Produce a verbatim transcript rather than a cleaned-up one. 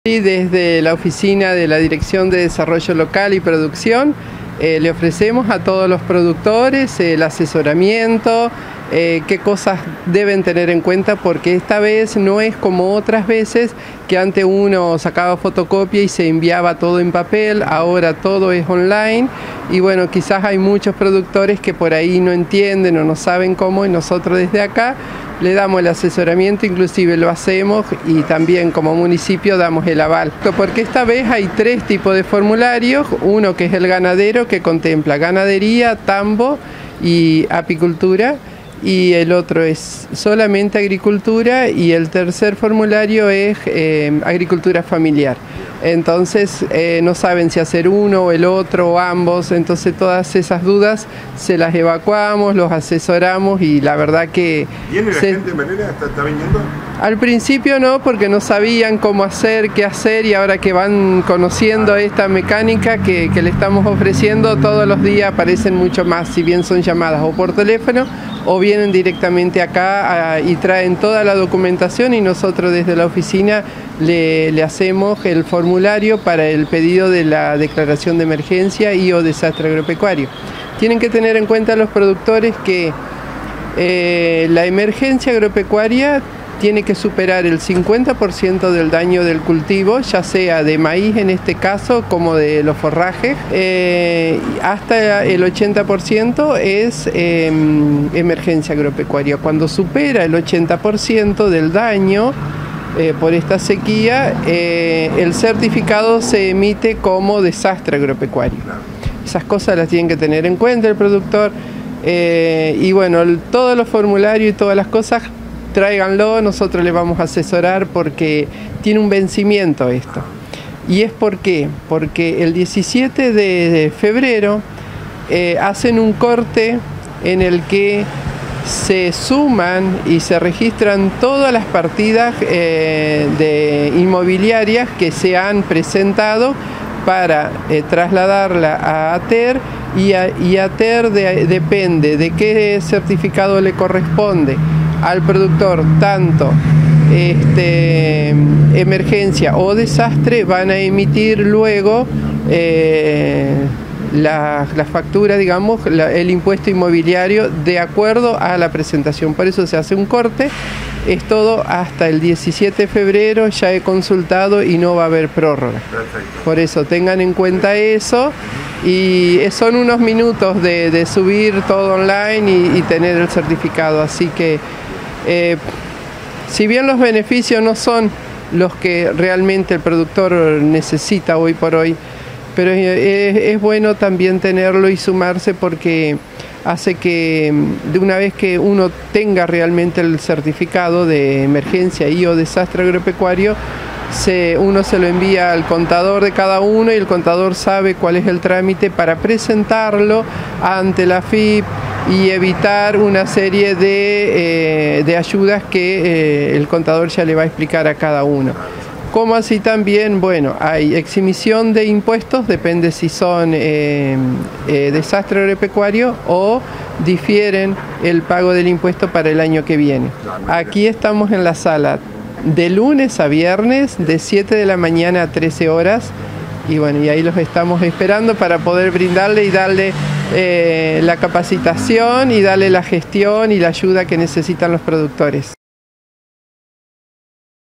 Y desde la oficina de la Dirección de Desarrollo Local y Producción eh, le ofrecemos a todos los productores el asesoramiento, eh, qué cosas deben tener en cuenta, porque esta vez no es como otras veces que antes uno sacaba fotocopia y se enviaba todo en papel, ahora todo es online y bueno, quizás hay muchos productores que por ahí no entienden o no saben cómo, y nosotros desde acá le damos el asesoramiento, inclusive lo hacemos y también como municipio damos el aval. Porque esta vez hay tres tipos de formularios, uno que es el ganadero, que contempla ganadería, tambo y apicultura, y el otro es solamente agricultura, y el tercer formulario es eh, agricultura familiar. Entonces eh, no saben si hacer uno o el otro o ambos, entonces todas esas dudas se las evacuamos, los asesoramos y la verdad que... ¿Viene la se... gente, Malena? ¿Está, está viniendo? Al principio no, porque no sabían cómo hacer, qué hacer, y ahora que van conociendo esta mecánica que, que le estamos ofreciendo, todos los días aparecen mucho más, si bien son llamadas o por teléfono o vienen directamente acá a, y traen toda la documentación, y nosotros desde la oficina le, le hacemos el formulario para el pedido de la declaración de emergencia y o desastre agropecuario. Tienen que tener en cuenta los productores que eh, la emergencia agropecuaria tiene que superar el cincuenta por ciento del daño del cultivo, ya sea de maíz en este caso, como de los forrajes, eh, hasta el ochenta por ciento es eh, emergencia agropecuaria. Cuando supera el ochenta por ciento del daño eh, por esta sequía, eh, el certificado se emite como desastre agropecuario. Esas cosas las tienen que tener en cuenta el productor, eh, y bueno, el, todos los formularios y todas las cosas, tráiganlo, nosotros le vamos a asesorar porque tiene un vencimiento esto. ¿Y es por qué? Porque el diecisiete de febrero eh, hacen un corte en el que se suman y se registran todas las partidas eh, de inmobiliarias que se han presentado para eh, trasladarla a ATER, y, a, y ATER de, depende de qué certificado le corresponde al productor, tanto este, emergencia o desastre, van a emitir luego eh, la, la factura, digamos, la, el impuesto inmobiliario de acuerdo a la presentación. Por eso se hace un corte, es todo hasta el diecisiete de febrero, ya he consultado y no va a haber prórroga. Perfecto. Por eso tengan en cuenta eso, y son unos minutos de, de subir todo online y, y tener el certificado, así que Eh, si bien los beneficios no son los que realmente el productor necesita hoy por hoy, pero es, es bueno también tenerlo y sumarse, porque hace que de una vez que uno tenga realmente el certificado de emergencia y o desastre agropecuario, se, uno se lo envía al contador de cada uno y el contador sabe cuál es el trámite para presentarlo ante la F I P y evitar una serie de, eh, de ayudas que eh, el contador ya le va a explicar a cada uno. Como así también, bueno, hay exhibición de impuestos, depende si son eh, eh, desastre agropecuario o difieren el pago del impuesto para el año que viene. Aquí estamos en la sala de lunes a viernes, de siete de la mañana a trece horas, y bueno, y ahí los estamos esperando para poder brindarle y darle eh, la capacitación y darle la gestión y la ayuda que necesitan los productores.